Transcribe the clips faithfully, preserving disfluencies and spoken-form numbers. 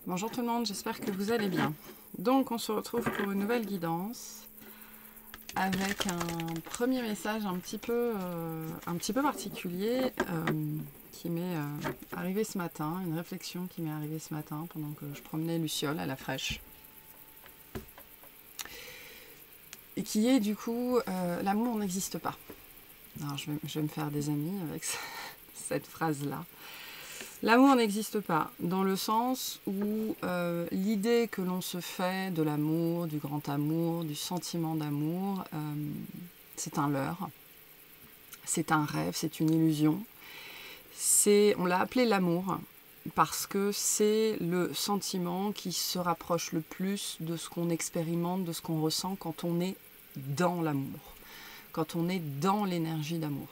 Bonjour tout le monde, j'espère que vous allez bien. Donc on se retrouve pour une nouvelle guidance avec un premier message un petit peu, euh, un petit peu particulier euh, qui m'est euh, arrivé ce matin, une réflexion qui m'est arrivée ce matin pendant que je promenais Luciole à la fraîche. Et qui est du coup, euh, l'amour n'existe pas. Alors je vais, je vais me faire des amis avec cette phrase-là. L'amour n'existe pas, dans le sens où euh, l'idée que l'on se fait de l'amour, du grand amour, du sentiment d'amour, euh, c'est un leurre, c'est un rêve, c'est une illusion. C'est, on l'a appelé l'amour parce que c'est le sentiment qui se rapproche le plus de ce qu'on expérimente, de ce qu'on ressent quand on est dans l'amour, quand on est dans l'énergie d'amour.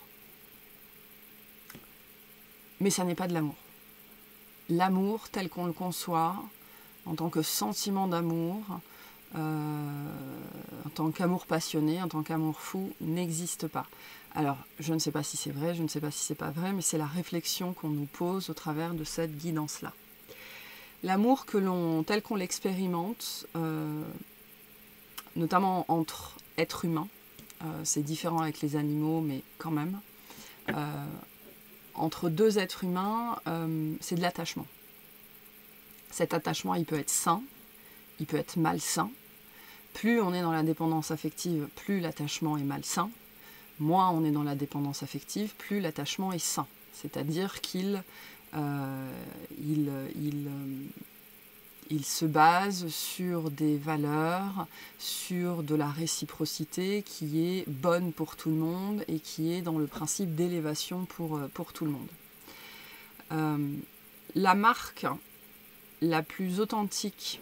Mais ça n'est pas de l'amour. L'amour tel qu'on le conçoit, en tant que sentiment d'amour, euh, en tant qu'amour passionné, en tant qu'amour fou, n'existe pas. Alors, je ne sais pas si c'est vrai, je ne sais pas si c'est pas vrai, mais c'est la réflexion qu'on nous pose au travers de cette guidance-là. L'amour que l'on, tel qu'on l'expérimente, euh, notamment entre êtres humains, euh, c'est différent avec les animaux, mais quand même, euh, entre deux êtres humains, euh, c'est de l'attachement. Cet attachement, il peut être sain, il peut être malsain. Plus on est dans la dépendance affective, plus l'attachement est malsain. Moins on est dans la dépendance affective, plus l'attachement est sain. C'est-à-dire qu'il euh, il, il, euh, il se base sur des valeurs, sur de la réciprocité qui est bonne pour tout le monde et qui est dans le principe d'élévation pour, pour tout le monde. Euh, la marque la plus authentique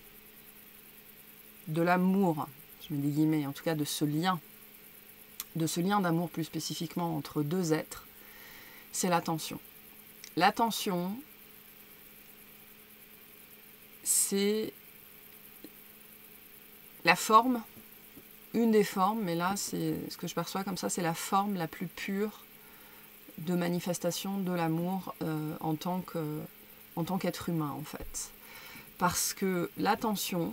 de l'amour, je mets des guillemets, en tout cas de ce lien, de ce lien d'amour plus spécifiquement entre deux êtres, c'est l'attention. L'attention, c'est la forme, une des formes, mais là, c'est ce que je perçois comme ça, c'est la forme la plus pure de manifestation de l'amour euh, en tant que, en tant qu'être humain, en fait. Parce que l'attention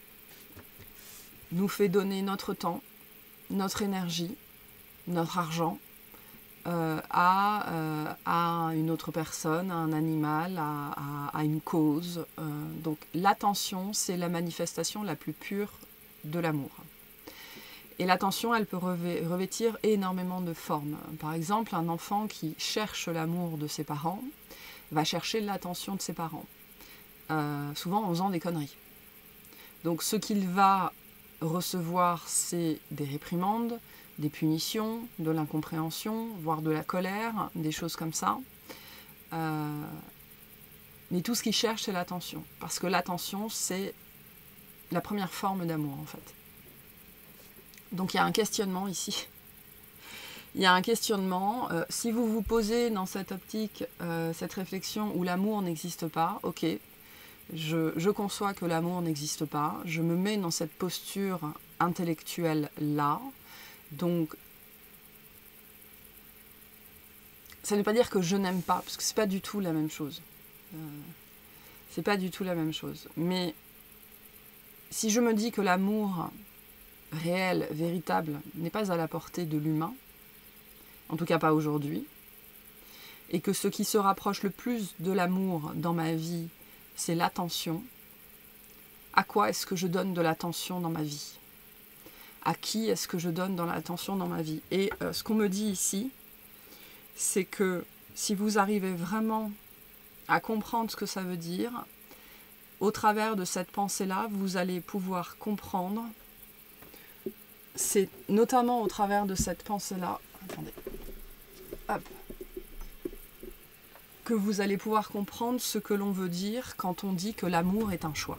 nous fait donner notre temps, notre énergie, notre argent euh, à, euh, à une autre personne, à un animal, à, à, à une cause. Euh, donc l'attention, c'est la manifestation la plus pure de l'amour. Et l'attention, elle peut revêtir énormément de formes. Par exemple, un enfant qui cherche l'amour de ses parents va chercher l'attention de ses parents, euh, souvent en faisant des conneries. Donc ce qu'il va recevoir, c'est des réprimandes, des punitions, de l'incompréhension, voire de la colère, des choses comme ça. Euh, mais tout ce qu'il cherche, c'est l'attention. Parce que l'attention, c'est la première forme d'amour, en fait. Donc il y a un questionnement ici. Il y a un questionnement. Euh, si vous vous posez dans cette optique, euh, cette réflexion où l'amour n'existe pas, ok, je, je conçois que l'amour n'existe pas, je me mets dans cette posture intellectuelle-là. Donc, ça ne veut pas dire que je n'aime pas, parce que c'est pas du tout la même chose. Euh, c'est pas du tout la même chose. Mais si je me dis que l'amour réel, véritable, n'est pas à la portée de l'humain, en tout cas pas aujourd'hui, et que ce qui se rapproche le plus de l'amour dans ma vie, c'est l'attention, à quoi est-ce que je donne de l'attention dans ma vie ? À qui est-ce que je donne de l'attention dans ma vie ? Et euh, ce qu'on me dit ici, c'est que si vous arrivez vraiment à comprendre ce que ça veut dire, au travers de cette pensée-là, vous allez pouvoir comprendre, c'est notamment au travers de cette pensée-là, attendez, hop, que vous allez pouvoir comprendre ce que l'on veut dire quand on dit que l'amour est un choix.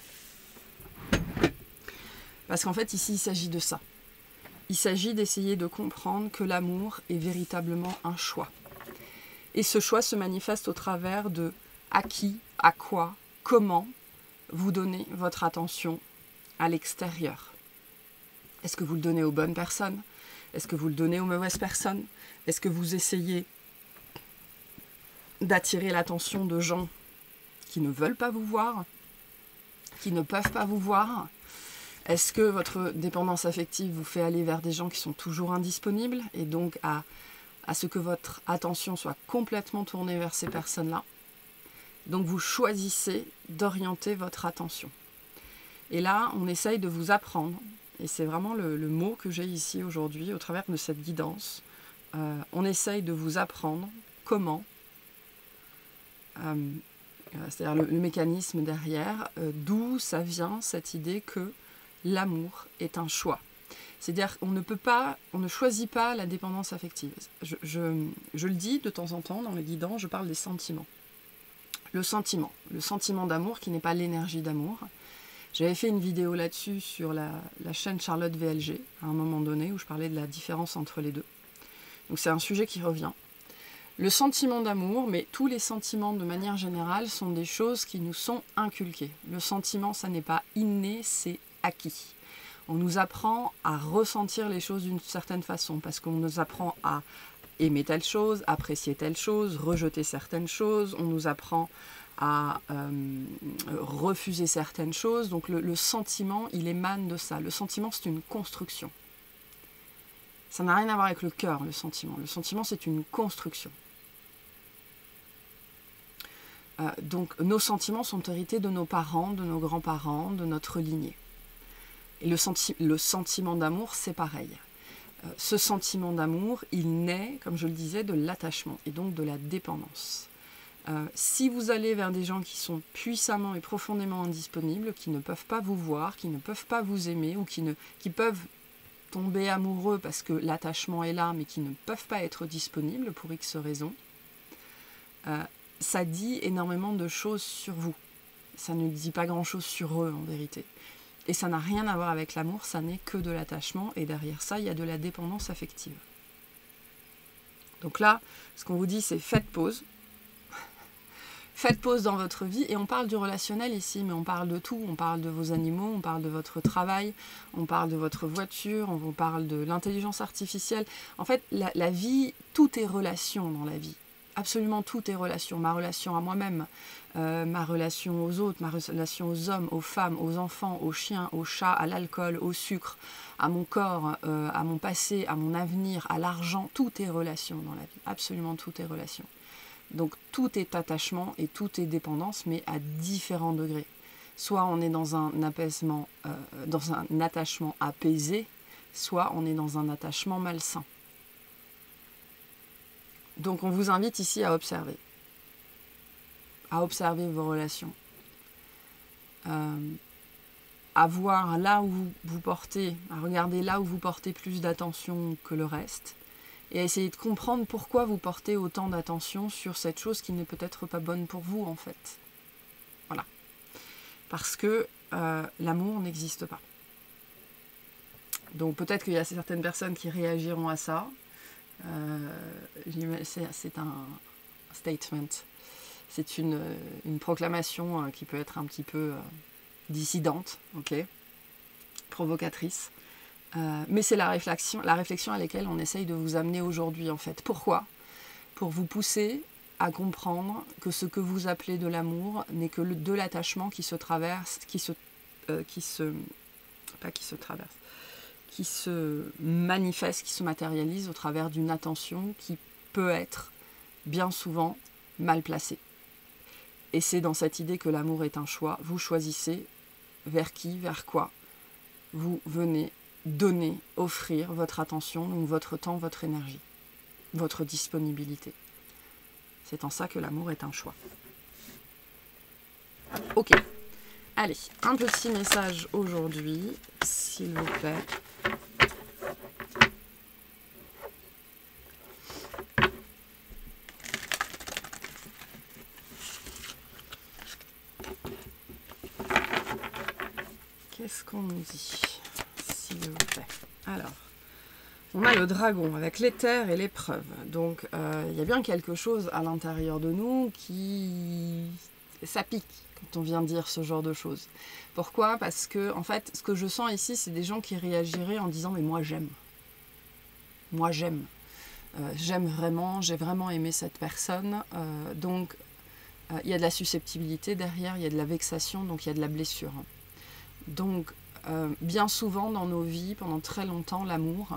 Parce qu'en fait, ici, il s'agit de ça. Il s'agit d'essayer de comprendre que l'amour est véritablement un choix. Et ce choix se manifeste au travers de à qui, à quoi, comment vous donnez votre attention à l'extérieur. Est-ce que vous le donnez aux bonnes personnes ? Est-ce que vous le donnez aux mauvaises personnes ? Est-ce que vous essayez d'attirer l'attention de gens qui ne veulent pas vous voir, qui ne peuvent pas vous voir? Est-ce que votre dépendance affective vous fait aller vers des gens qui sont toujours indisponibles et donc à, à ce que votre attention soit complètement tournée vers ces personnes-là? Donc vous choisissez d'orienter votre attention. Et là, on essaye de vous apprendre, et c'est vraiment le, le mot que j'ai ici aujourd'hui au travers de cette guidance, euh, on essaye de vous apprendre comment, euh, c'est-à-dire le, le mécanisme derrière, euh, d'où ça vient cette idée que l'amour est un choix. C'est-à-dire qu'on ne peut pas, on ne choisit pas la dépendance affective. Je, je, je le dis de temps en temps dans les guidants, je parle des sentiments. Le sentiment, le sentiment d'amour qui n'est pas l'énergie d'amour. J'avais fait une vidéo là-dessus sur la, la chaîne Charlotte V L G, à un moment donné, où je parlais de la différence entre les deux. Donc c'est un sujet qui revient. Le sentiment d'amour, mais tous les sentiments de manière générale, sont des choses qui nous sont inculquées. Le sentiment, ça n'est pas inné, c'est acquis. On nous apprend à ressentir les choses d'une certaine façon, parce qu'on nous apprend à aimer telle chose, apprécier telle chose, rejeter certaines choses, on nous apprend à euh, refuser certaines choses. Donc le, le sentiment, il émane de ça. Le sentiment, c'est une construction. Ça n'a rien à voir avec le cœur, le sentiment. Le sentiment, c'est une construction. Euh, donc nos sentiments sont hérités de nos parents, de nos grands-parents, de notre lignée. Et le, senti le sentiment d'amour, c'est pareil. Euh, ce sentiment d'amour, il naît, comme je le disais, de l'attachement et donc de la dépendance. Euh, si vous allez vers des gens qui sont puissamment et profondément indisponibles, qui ne peuvent pas vous voir, qui ne peuvent pas vous aimer, ou qui, ne, qui peuvent tomber amoureux parce que l'attachement est là, mais qui ne peuvent pas être disponibles pour X raisons, euh, ça dit énormément de choses sur vous. Ça ne dit pas grand-chose sur eux, en vérité. Et ça n'a rien à voir avec l'amour, ça n'est que de l'attachement, et derrière ça, il y a de la dépendance affective. Donc là, ce qu'on vous dit, c'est faites pause. Faites pause dans votre vie, et on parle du relationnel ici, mais on parle de tout. On parle de vos animaux, on parle de votre travail, on parle de votre voiture, on vous parle de l'intelligence artificielle. En fait, la, la vie, tout est relation dans la vie. Absolument tout est relation. Ma relation à moi-même, euh, ma relation aux autres, ma relation aux hommes, aux femmes, aux enfants, aux chiens, aux chats, à l'alcool, au sucre, à mon corps, euh, à mon passé, à mon avenir, à l'argent. Tout est relation dans la vie. Absolument tout est relation. Donc tout est attachement et tout est dépendance, mais à différents degrés. Soit on est dans un apaisement, euh, dans un attachement apaisé, soit on est dans un attachement malsain. Donc on vous invite ici à observer, à observer vos relations, euh, à voir là où vous, vous portez, à regarder là où vous portez plus d'attention que le reste, et à essayer de comprendre pourquoi vous portez autant d'attention sur cette chose qui n'est peut-être pas bonne pour vous en fait. Voilà. Parce que euh, l'amour n'existe pas. Donc peut-être qu'il y a certaines personnes qui réagiront à ça. Euh, c'est un statement, c'est une, une proclamation qui peut être un petit peu euh, dissidente, ok, provocatrice, euh, mais c'est la réflexion, la réflexion à laquelle on essaye de vous amener aujourd'hui en fait. Pourquoi? Pour vous pousser à comprendre que ce que vous appelez de l'amour n'est que le, de l'attachement qui se traverse, qui se, euh, qui se, pas qui se traverse, qui se manifeste, qui se matérialise au travers d'une attention qui peut être bien souvent mal placée. Et c'est dans cette idée que l'amour est un choix. Vous choisissez vers qui, vers quoi vous venez donner, offrir votre attention, donc votre temps, votre énergie, votre disponibilité. C'est en ça que l'amour est un choix. Ok. Allez, un petit message aujourd'hui, s'il vous plaît. Qu'est-ce qu'on nous dit, s'il vous plaît? Alors, on a le dragon avec l'éther et l'épreuve. Donc, euh, il y a bien quelque chose à l'intérieur de nous qui... ça pique quand on vient dire ce genre de choses. Pourquoi? Parce que, en fait, ce que je sens ici, c'est des gens qui réagiraient en disant « mais moi, j'aime. Moi, j'aime. Euh, j'aime vraiment, j'ai vraiment aimé cette personne. Euh, donc, euh, il y a de la susceptibilité derrière, il y a de la vexation, donc il y a de la blessure. Donc, euh, bien souvent dans nos vies, pendant très longtemps, l'amour,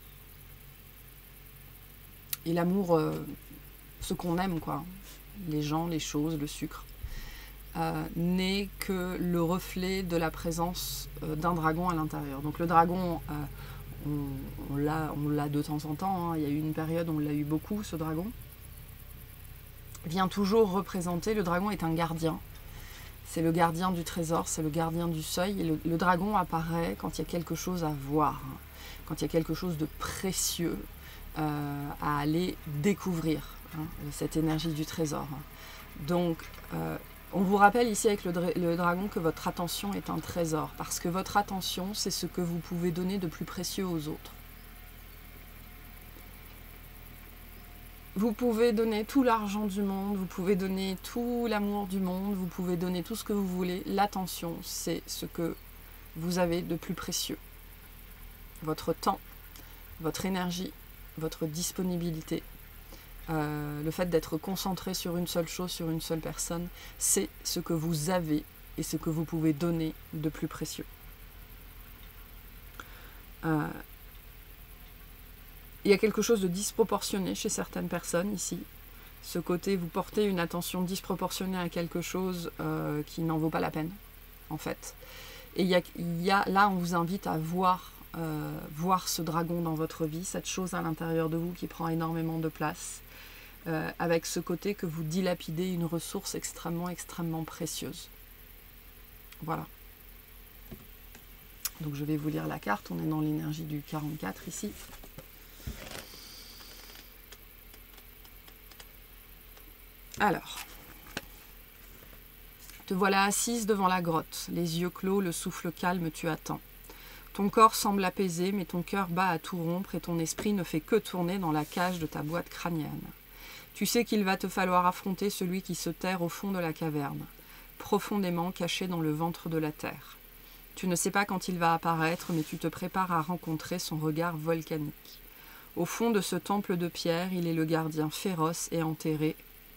et l'amour, euh, ce qu'on aime, quoi, les gens, les choses, le sucre, euh, n'est que le reflet de la présence euh, d'un dragon à l'intérieur. Donc le dragon, euh, on, on l'a on l'a de temps en temps, hein. Il y a eu une période où on l'a eu beaucoup, ce dragon, vient toujours représenter, le dragon est un gardien. C'est le gardien du trésor, c'est le gardien du seuil. Et le, le dragon apparaît quand il y a quelque chose à voir, quand il y a quelque chose de précieux euh, à aller découvrir, hein, cette énergie du trésor. Donc, euh, on vous rappelle ici avec le, dra le dragon que votre attention est un trésor, parce que votre attention, c'est ce que vous pouvez donner de plus précieux aux autres. Vous pouvez donner tout l'argent du monde, vous pouvez donner tout l'amour du monde, vous pouvez donner tout ce que vous voulez. L'attention, c'est ce que vous avez de plus précieux. Votre temps, votre énergie, votre disponibilité, euh, le fait d'être concentré sur une seule chose, sur une seule personne, c'est ce que vous avez et ce que vous pouvez donner de plus précieux. Euh, Il y a quelque chose de disproportionné chez certaines personnes ici. Ce côté, vous portez une attention disproportionnée à quelque chose euh, qui n'en vaut pas la peine, en fait. Et il y a, il y a, là, on vous invite à voir, euh, voir ce dragon dans votre vie, cette chose à l'intérieur de vous qui prend énormément de place, euh, avec ce côté que vous dilapidez une ressource extrêmement, extrêmement précieuse. Voilà. Donc je vais vous lire la carte, on est dans l'énergie du quarante-quatre ici. Alors, te voilà assise devant la grotte, les yeux clos, le souffle calme, tu attends. Ton corps semble apaisé, mais ton cœur bat à tout rompre et ton esprit ne fait que tourner dans la cage de ta boîte crânienne. Tu sais qu'il va te falloir affronter celui qui se terre au fond de la caverne, profondément caché dans le ventre de la terre. Tu ne sais pas quand il va apparaître, mais tu te prépares à rencontrer son regard volcanique. Au fond de ce temple de pierre, il est le gardien féroce et enterré.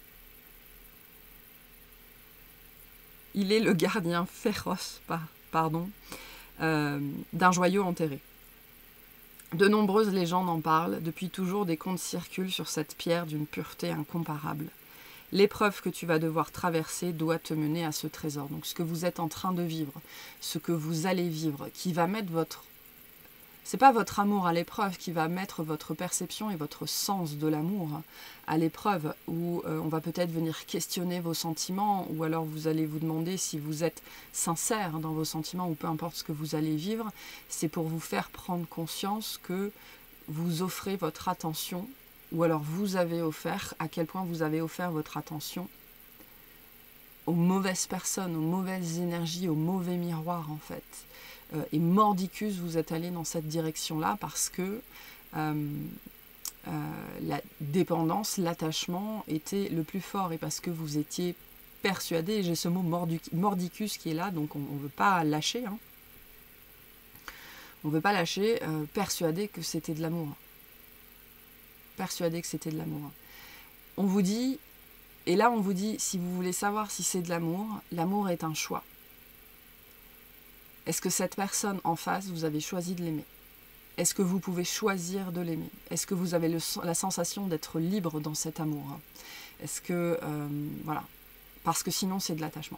Il est le gardien féroce, pardon, euh, d'un joyau enterré. De nombreuses légendes en parlent, depuis toujours des contes circulent sur cette pierre d'une pureté incomparable. L'épreuve que tu vas devoir traverser doit te mener à ce trésor. Donc ce que vous êtes en train de vivre, ce que vous allez vivre, qui va mettre votre... C'est pas votre amour à l'épreuve qui va mettre votre perception et votre sens de l'amour à l'épreuve, où euh, on va peut-être venir questionner vos sentiments, ou alors vous allez vous demander si vous êtes sincère dans vos sentiments, ou peu importe ce que vous allez vivre. C'est pour vous faire prendre conscience que vous offrez votre attention, ou alors vous avez offert, à quel point vous avez offert votre attention aux mauvaises personnes, aux mauvaises énergies, aux mauvais miroirs en fait. Euh, et mordicus, vous êtes allé dans cette direction-là parce que euh, euh, la dépendance, l'attachement était le plus fort et parce que vous étiez persuadé, et j'ai ce mot mordicus qui est là, donc on ne veut pas lâcher, hein. On ne veut pas lâcher, euh, persuadé que c'était de l'amour. Persuadé que c'était de l'amour. On vous dit, et là on vous dit, si vous voulez savoir si c'est de l'amour, l'amour est un choix. Est-ce que cette personne en face, vous avez choisi de l'aimer? Est-ce que vous pouvez choisir de l'aimer? Est-ce que vous avez le, la sensation d'être libre dans cet amour? Est-ce que... Euh, voilà. Parce que sinon, c'est de l'attachement.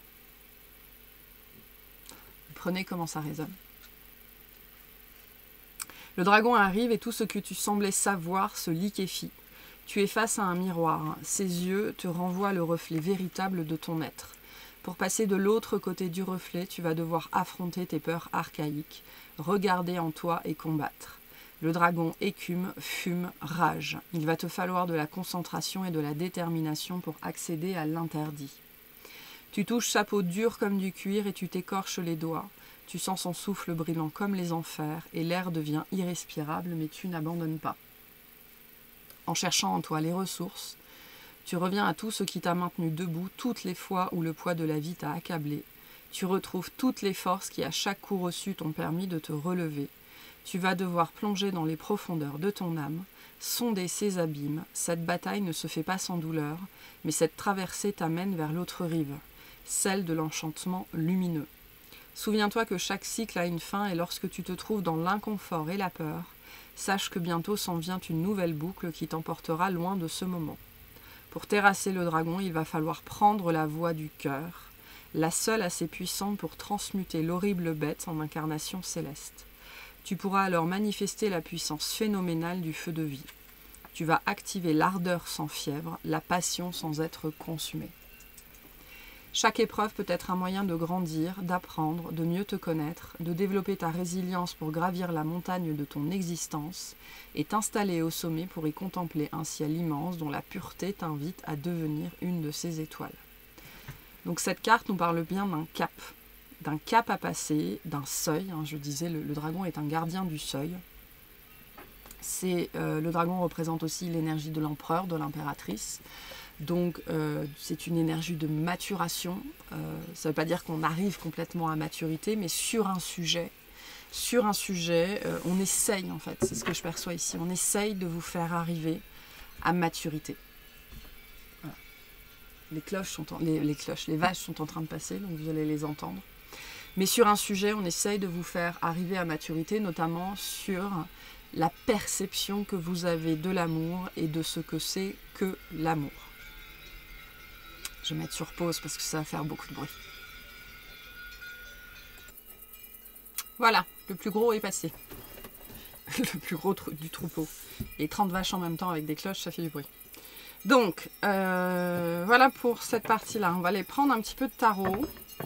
Prenez comment ça résonne. Le dragon arrive et tout ce que tu semblais savoir se liquéfie. Tu es face à un miroir. Ses yeux te renvoient le reflet véritable de ton être. Pour passer de l'autre côté du reflet, tu vas devoir affronter tes peurs archaïques, regarder en toi et combattre. Le dragon écume, fume, rage. Il va te falloir de la concentration et de la détermination pour accéder à l'interdit. Tu touches sa peau dure comme du cuir et tu t'écorches les doigts. Tu sens son souffle brillant comme les enfers et l'air devient irrespirable, mais tu n'abandonnes pas. En cherchant en toi les ressources, tu reviens à tout ce qui t'a maintenu debout toutes les fois où le poids de la vie t'a accablé. Tu retrouves toutes les forces qui, à chaque coup reçu, t'ont permis de te relever. Tu vas devoir plonger dans les profondeurs de ton âme, sonder ses abîmes. Cette bataille ne se fait pas sans douleur, mais cette traversée t'amène vers l'autre rive, celle de l'enchantement lumineux. Souviens-toi que chaque cycle a une fin et lorsque tu te trouves dans l'inconfort et la peur, sache que bientôt s'en vient une nouvelle boucle qui t'emportera loin de ce moment. Pour terrasser le dragon, il va falloir prendre la voie du cœur, la seule assez puissante pour transmuter l'horrible bête en incarnation céleste. Tu pourras alors manifester la puissance phénoménale du feu de vie. Tu vas activer l'ardeur sans fièvre, la passion sans être consumée. Chaque épreuve peut être un moyen de grandir, d'apprendre, de mieux te connaître, de développer ta résilience pour gravir la montagne de ton existence et t'installer au sommet pour y contempler un ciel immense dont la pureté t'invite à devenir une de ces étoiles. Donc cette carte nous parle bien d'un cap, d'un cap à passer, d'un seuil. Hein, je disais, le, le dragon est un gardien du seuil. C'est, euh, le dragon représente aussi l'énergie de l'empereur, de l'impératrice. Donc euh, c'est une énergie de maturation, euh, ça ne veut pas dire qu'on arrive complètement à maturité, mais sur un sujet, sur un sujet, euh, on essaye en fait, c'est ce que je perçois ici, on essaye de vous faire arriver à maturité. Voilà. Les cloches sont en, les, les cloches, les vaches sont en train de passer, donc vous allez les entendre. Mais sur un sujet, on essaye de vous faire arriver à maturité, notamment sur la perception que vous avez de l'amour et de ce que c'est que l'amour. Je vais mettre sur pause parce que ça va faire beaucoup de bruit. Voilà, le plus gros est passé. Le plus gros du troupeau. Et trente vaches en même temps avec des cloches, ça fait du bruit. Donc, euh, voilà pour cette partie-là. On va aller prendre un petit peu de tarot.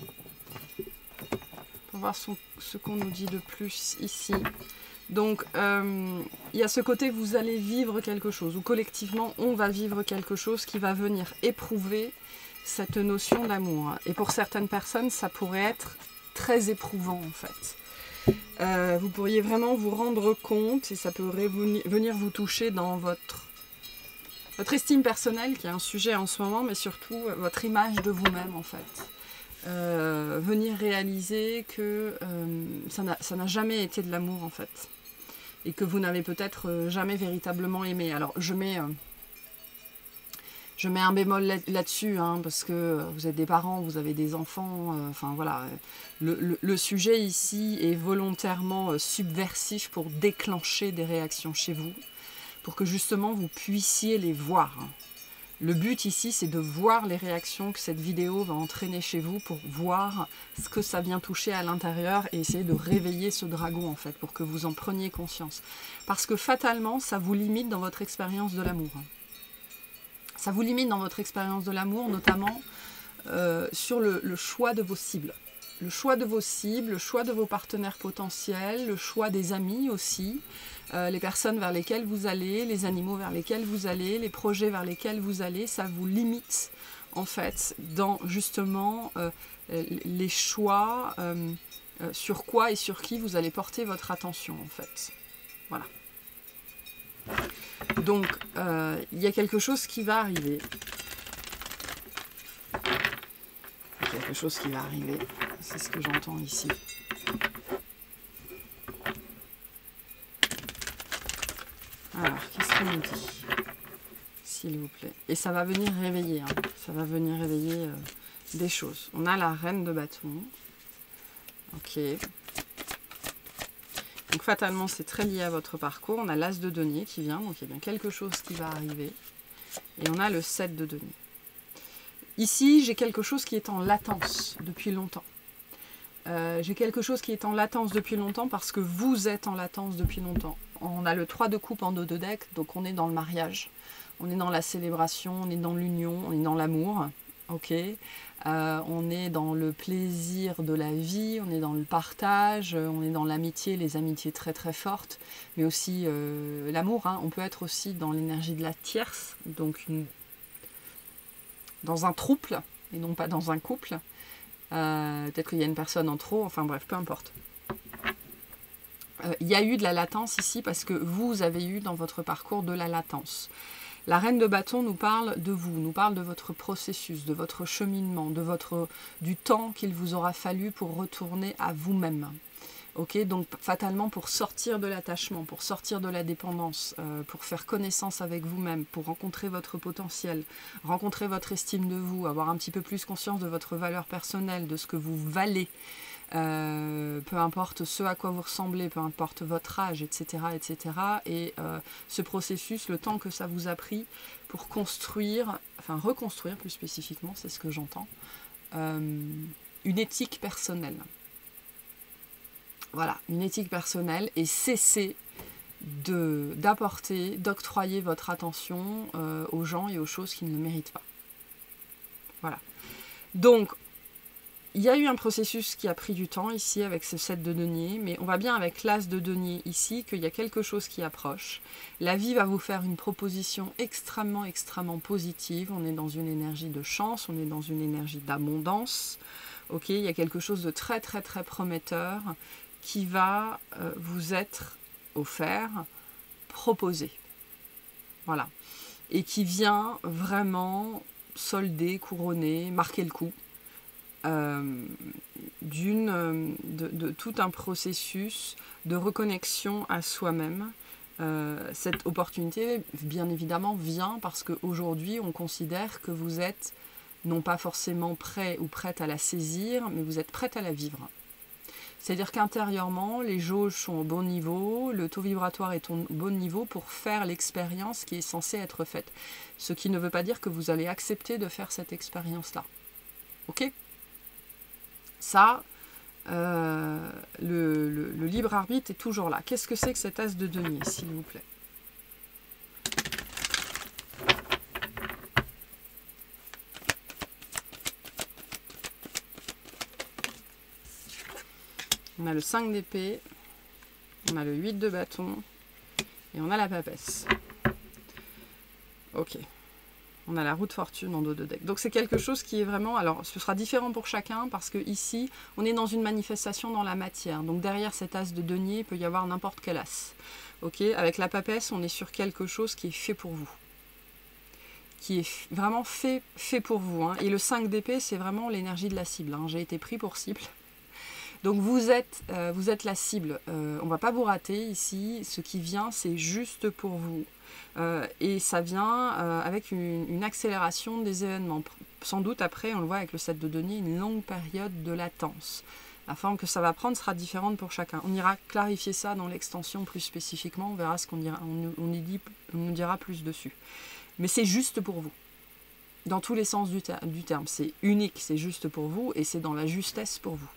Pour voir son, ce qu'on nous dit de plus ici. Donc, euh, il y a ce côté que vous allez vivre quelque chose, ou collectivement, on va vivre quelque chose qui va venir éprouver cette notion d'amour. Et pour certaines personnes, ça pourrait être très éprouvant, en fait. Euh, vous pourriez vraiment vous rendre compte, et ça pourrait venir vous toucher dans votre, votre estime personnelle, qui est un sujet en ce moment, mais surtout votre image de vous-même, en fait. Euh, venir réaliser que euh, ça n'a jamais été de l'amour, en fait. Et que vous n'avez peut-être jamais véritablement aimé. Alors, je mets... Euh, Je mets un bémol là-dessus, hein, parce que vous êtes des parents, vous avez des enfants, euh, enfin voilà. Le, le, le sujet ici est volontairement subversif pour déclencher des réactions chez vous, pour que justement vous puissiez les voir. Le but ici, c'est de voir les réactions que cette vidéo va entraîner chez vous, pour voir ce que ça vient toucher à l'intérieur et essayer de réveiller ce dragon, en fait, pour que vous en preniez conscience. Parce que fatalement, ça vous limite dans votre expérience de l'amour. Ça vous limite dans votre expérience de l'amour, notamment euh, sur le, le choix de vos cibles. Le choix de vos cibles, le choix de vos partenaires potentiels, le choix des amis aussi, euh, les personnes vers lesquelles vous allez, les animaux vers lesquels vous allez, les projets vers lesquels vous allez, ça vous limite en fait dans justement euh, les choix euh, euh, sur quoi et sur qui vous allez porter votre attention en fait. Voilà. Donc, euh, il y a quelque chose qui va arriver. Il y a quelque chose qui va arriver. C'est ce que j'entends ici. Alors, qu'est-ce qu'on nous dit? S'il vous plaît. Et ça va venir réveiller. Hein. Ça va venir réveiller euh, des choses. On a la reine de bâton. Ok. Donc fatalement, c'est très lié à votre parcours. On a l'as de denier qui vient, donc il y a bien quelque chose qui va arriver. Et on a le sept de denier. Ici, j'ai quelque chose qui est en latence depuis longtemps. Euh, j'ai quelque chose qui est en latence depuis longtemps parce que vous êtes en latence depuis longtemps. On a le trois de coupe en dos de deck, donc on est dans le mariage. On est dans la célébration, on est dans l'union, on est dans l'amour. Ok, euh, on est dans le plaisir de la vie, on est dans le partage, on est dans l'amitié, les amitiés très très fortes, mais aussi euh, l'amour. Hein. On peut être aussi dans l'énergie de la tierce, donc une, dans un trouble et non pas dans un couple. Euh, peut-être qu'il y a une personne en trop, enfin bref, peu importe. Euh, il y a eu de la latence ici parce que vous avez eu dans votre parcours de la latence. La reine de bâton nous parle de vous, nous parle de votre processus, de votre cheminement, de votre, du temps qu'il vous aura fallu pour retourner à vous-même. Ok, donc fatalement pour sortir de l'attachement, pour sortir de la dépendance, euh, pour faire connaissance avec vous-même, pour rencontrer votre potentiel, rencontrer votre estime de vous, avoir un petit peu plus conscience de votre valeur personnelle, de ce que vous valez, euh, peu importe ce à quoi vous ressemblez, peu importe votre âge, et cetera, et cetera. Et euh, ce processus, le temps que ça vous a pris pour construire, enfin reconstruire plus spécifiquement, c'est ce que j'entends, euh, une éthique personnelle. Voilà, une éthique personnelle et cesser de, d'apporter, d'octroyer votre attention euh, aux gens et aux choses qui ne le méritent pas. Voilà. Donc, il y a eu un processus qui a pris du temps ici avec ce sept de denier, mais on va bien avec l'as de denier ici qu'il y a quelque chose qui approche. La vie va vous faire une proposition extrêmement, extrêmement positive. On est dans une énergie de chance, on est dans une énergie d'abondance. Ok, il y a quelque chose de très, très, très prometteur qui va euh, vous être offert, proposé. Voilà. Et qui vient vraiment solder, couronner, marquer le coup euh, d'une, euh, de, de tout un processus de reconnexion à soi-même. Euh, cette opportunité, bien évidemment, vient parce qu'aujourd'hui, on considère que vous êtes non pas forcément prêt ou prête à la saisir, mais vous êtes prête à la vivre. C'est-à-dire qu'intérieurement, les jauges sont au bon niveau, le taux vibratoire est au bon niveau pour faire l'expérience qui est censée être faite. Ce qui ne veut pas dire que vous allez accepter de faire cette expérience-là. Ok ? Ça, euh, le, le, le libre arbitre est toujours là. Qu'est-ce que c'est que cet as de denier, s'il vous plaît ? On a le cinq d'épée, on a le huit de bâton et on a la papesse. Ok. On a la roue de fortune en dos de deck. Donc c'est quelque chose qui est vraiment... Alors ce sera différent pour chacun parce que ici, on est dans une manifestation dans la matière. Donc derrière cet as de denier, il peut y avoir n'importe quel as. Ok. Avec la papesse, on est sur quelque chose qui est fait pour vous. Qui est vraiment fait, fait pour vous. Hein. Et le cinq d'épée, c'est vraiment l'énergie de la cible. Hein. J'ai été pris pour cible. Donc vous êtes, euh, vous êtes la cible, euh, on ne va pas vous rater ici, ce qui vient c'est juste pour vous. Euh, et ça vient euh, avec une, une accélération des événements. Sans doute après, on le voit avec le sept de denier, une longue période de latence. La forme que ça va prendre sera différente pour chacun. On ira clarifier ça dans l'extension plus spécifiquement, on verra ce qu'on dira, on, on, y dit, on nous dira plus dessus. Mais c'est juste pour vous. Dans tous les sens du, ter du terme, c'est unique, c'est juste pour vous et c'est dans la justesse pour vous.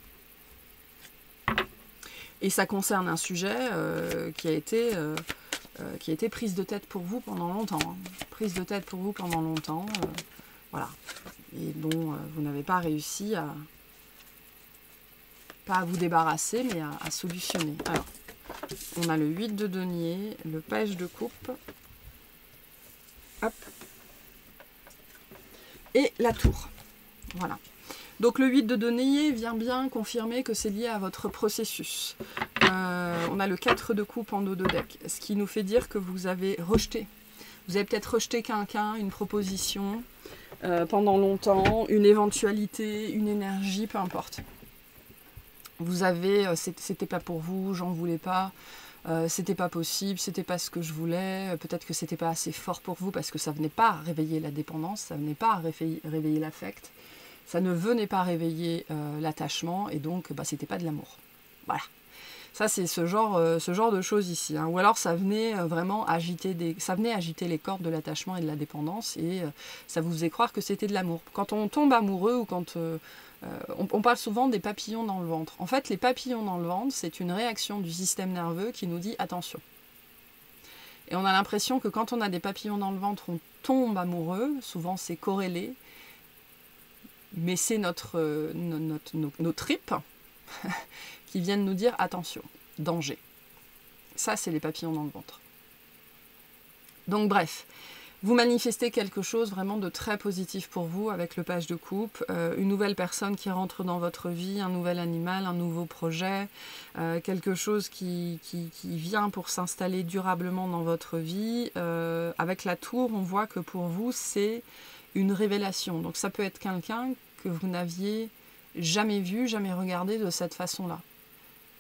Et ça concerne un sujet euh, qui, a été, euh, euh, qui a été prise de tête pour vous pendant longtemps. Hein. Prise de tête pour vous pendant longtemps. Euh, voilà. Et dont euh, vous n'avez pas réussi à... Pas à vous débarrasser, mais à, à solutionner. Alors, on a le huit de denier, le page de coupe. Hop. Et la tour. Voilà. Donc le huit de denier vient bien confirmer que c'est lié à votre processus. Euh, on a le quatre de coupe en dos de deck, ce qui nous fait dire que vous avez rejeté. Vous avez peut-être rejeté quelqu'un, une proposition, euh, pendant longtemps, une éventualité, une énergie, peu importe. Vous avez, euh, c'était pas pour vous, j'en voulais pas, euh, c'était pas possible, c'était pas ce que je voulais, peut-être que c'était pas assez fort pour vous parce que ça venait pas réveiller la dépendance, ça venait pas réveiller, réveiller l'affect. Ça ne venait pas réveiller euh, l'attachement et donc bah, c'était pas de l'amour. Voilà. Ça c'est ce genre, euh, ce genre de choses ici. Hein. Ou alors ça venait euh, vraiment agiter des, ça venait agiter les cordes de l'attachement et de la dépendance et euh, ça vous faisait croire que c'était de l'amour. Quand on tombe amoureux ou quand euh, euh, on, on parle souvent des papillons dans le ventre. En fait les papillons dans le ventre c'est une réaction du système nerveux qui nous dit attention. Et on a l'impression que quand on a des papillons dans le ventre on tombe amoureux, souvent c'est corrélé. Mais c'est notre, euh, notre, nos, nos tripes qui viennent nous dire attention, danger. Ça, c'est les papillons dans le ventre. Donc bref, vous manifestez quelque chose vraiment de très positif pour vous avec le page de coupe, euh, une nouvelle personne qui rentre dans votre vie, un nouvel animal, un nouveau projet, euh, quelque chose qui, qui, qui vient pour s'installer durablement dans votre vie. Euh, avec la tour, on voit que pour vous, c'est une révélation. Donc ça peut être quelqu'un que vous n'aviez jamais vu, jamais regardé de cette façon-là.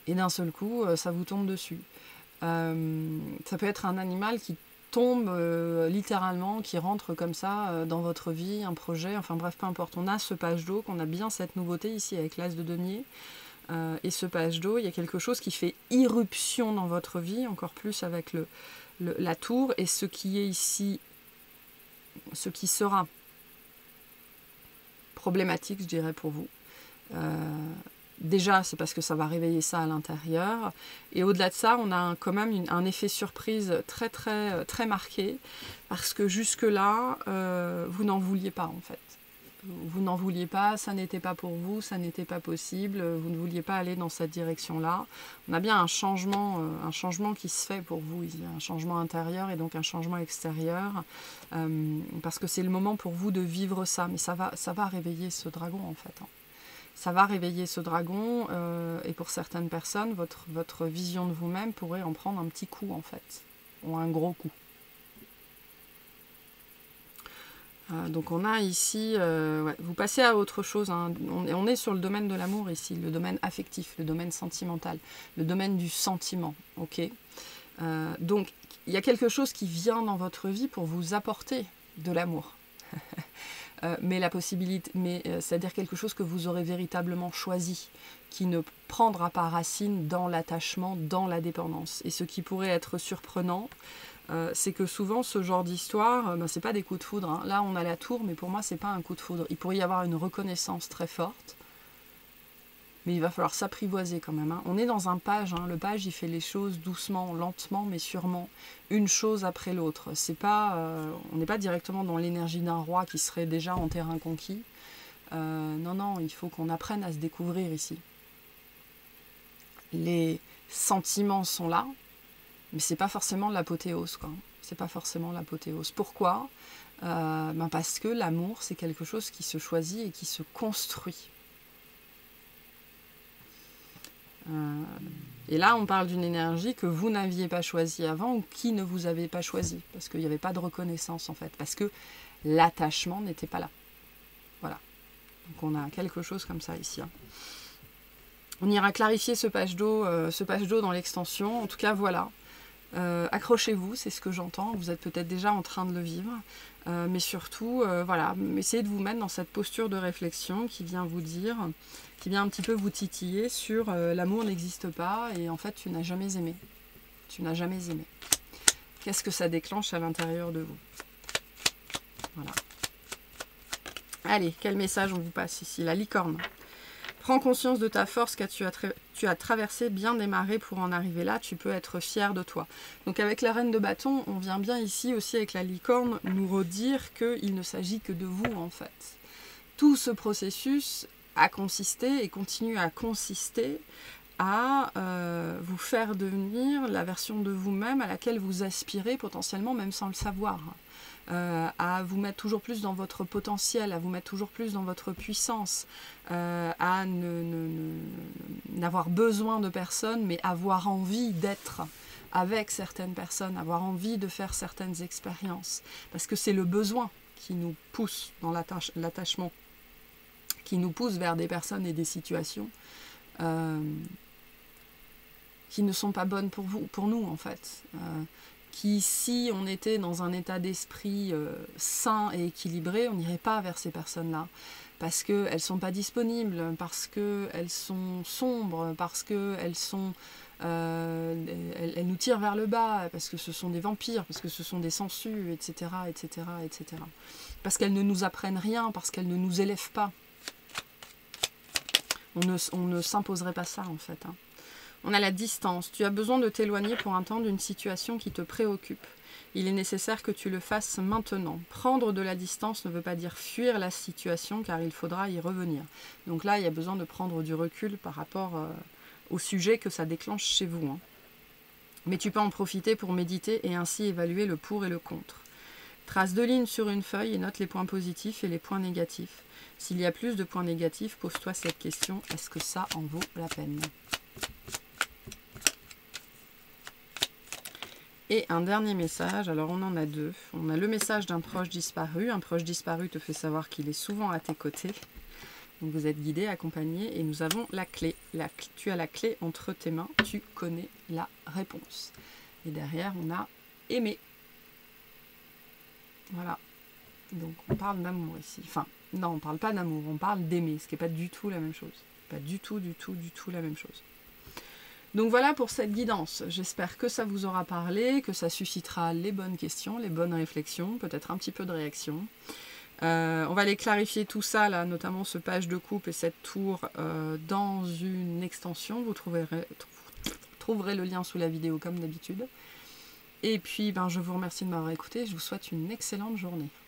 et d'un seul coup, ça vous tombe dessus. Euh, ça peut être un animal qui tombe euh, littéralement, qui rentre comme ça euh, dans votre vie, un projet, enfin bref, peu importe. On a ce page d'eau, qu'on a bien cette nouveauté ici avec l'as de denier. Euh, et ce page d'eau, il y a quelque chose qui fait irruption dans votre vie, encore plus avec le, le, la tour, et ce qui est ici, ce qui sera problématique, je dirais, pour vous. Euh, déjà, c'est parce que ça va réveiller ça à l'intérieur, et au-delà de ça, on a un, quand même une, un effet surprise très très très marqué, parce que jusque-là, euh, vous n'en vouliez pas en fait. Vous n'en vouliez pas, ça n'était pas pour vous, ça n'était pas possible, vous ne vouliez pas aller dans cette direction-là. On a bien un changement, euh, un changement qui se fait pour vous, il y a un changement intérieur et donc un changement extérieur, euh, parce que c'est le moment pour vous de vivre ça, mais ça va, ça va réveiller ce dragon en fait. Hein. Ça va réveiller ce dragon, euh, et pour certaines personnes, votre, votre vision de vous-même pourrait en prendre un petit coup en fait, ou un gros coup. Euh, donc on a ici, euh, ouais, vous passez à autre chose, hein. on, on est sur le domaine de l'amour ici, le domaine affectif, le domaine sentimental, le domaine du sentiment, ok. Euh, donc il y a quelque chose qui vient dans votre vie pour vous apporter de l'amour, euh, mais la possibilité, mais euh, c'est-à-dire quelque chose que vous aurez véritablement choisi, qui ne prendra pas racine dans l'attachement, dans la dépendance, et ce qui pourrait être surprenant. Euh, c'est que souvent ce genre d'histoire, euh, ben, c'est pas des coups de foudre. Hein. Là on a la tour, mais pour moi c'est pas un coup de foudre. Il pourrait y avoir une reconnaissance très forte, mais il va falloir s'apprivoiser quand même. Hein. On est dans un page, hein. Le page il fait les choses doucement, lentement, mais sûrement, une chose après l'autre. C'est pas, euh, on n'est pas directement dans l'énergie d'un roi qui serait déjà en terrain conquis. Euh, non, non, il faut qu'on apprenne à se découvrir ici. Les sentiments sont là, mais c'est pas forcément l'apothéose, quoi. C'est pas forcément l'apothéose. Pourquoi ? euh, ben Parce que l'amour, c'est quelque chose qui se choisit et qui se construit. Euh, et là, on parle d'une énergie que vous n'aviez pas choisie avant, ou qui ne vous avait pas choisi, parce qu'il n'y avait pas de reconnaissance, en fait, parce que l'attachement n'était pas là. Voilà. Donc on a quelque chose comme ça ici. Hein. On ira clarifier ce page d'eau, euh, ce page d'eau dans l'extension. En tout cas, voilà. Euh, accrochez-vous, c'est ce que j'entends, vous êtes peut-être déjà en train de le vivre, euh, mais surtout, euh, voilà, essayez de vous mettre dans cette posture de réflexion qui vient vous dire, qui vient un petit peu vous titiller sur euh, l'amour n'existe pas et en fait tu n'as jamais aimé, tu n'as jamais aimé. Qu'est-ce que ça déclenche à l'intérieur de vous? Voilà. Allez, quel message on vous passe ici? La licorne. Prends conscience de ta force car tu as, tu as traversé, bien démarré pour en arriver là, tu peux être fier de toi. Donc avec la reine de bâton, on vient bien ici aussi avec la licorne nous redire qu'il ne s'agit que de vous en fait. Tout ce processus a consisté et continue à consister à euh, vous faire devenir la version de vous-même à laquelle vous aspirez potentiellement même sans le savoir. Euh, à vous mettre toujours plus dans votre potentiel, à vous mettre toujours plus dans votre puissance, euh, à n'avoir besoin de personne, mais avoir envie d'être avec certaines personnes, avoir envie de faire certaines expériences. Parce que c'est le besoin qui nous pousse dans l'attachement, qui nous pousse vers des personnes et des situations euh, qui ne sont pas bonnes pour vous, pour nous en fait. Euh, qui, si on était dans un état d'esprit euh, sain et équilibré, on n'irait pas vers ces personnes-là. Parce qu'elles ne sont pas disponibles, parce qu'elles sont sombres, parce qu'elles sont, euh, elles, elles nous tirent vers le bas, parce que ce sont des vampires, parce que ce sont des sangsues, et cetera, et cetera, et cetera. Parce qu'elles ne nous apprennent rien, parce qu'elles ne nous élèvent pas. On ne, on ne s'imposerait pas ça, en fait, hein. On a la distance. Tu as besoin de t'éloigner pour un temps d'une situation qui te préoccupe. Il est nécessaire que tu le fasses maintenant. Prendre de la distance ne veut pas dire fuir la situation, car il faudra y revenir. Donc là, il y a besoin de prendre du recul par rapport euh, au sujet que ça déclenche chez vous. Hein. Mais tu peux en profiter pour méditer et ainsi évaluer le pour et le contre. Trace deux lignes sur une feuille et note les points positifs et les points négatifs. S'il y a plus de points négatifs, pose-toi cette question. Est-ce que ça en vaut la peine ? Et un dernier message, alors on en a deux. On a le message d'un proche disparu. Un proche disparu te fait savoir qu'il est souvent à tes côtés. Donc vous êtes guidé, accompagné, et nous avons la clé. La, tu as la clé entre tes mains, tu connais la réponse. Et derrière, on a aimer. Voilà. Donc on parle d'amour ici. Enfin, non, on ne parle pas d'amour, on parle d'aimer, ce qui n'est pas du tout la même chose. Pas du tout, du tout, du tout la même chose. Donc voilà pour cette guidance. J'espère que ça vous aura parlé, que ça suscitera les bonnes questions, les bonnes réflexions, peut-être un petit peu de réaction. Euh, on va aller clarifier tout ça, là, notamment ce page de coupe et cette tour euh, dans une extension. Vous trouverez, trouverez le lien sous la vidéo comme d'habitude. Et puis, ben, je vous remercie de m'avoir écouté. Je vous souhaite une excellente journée.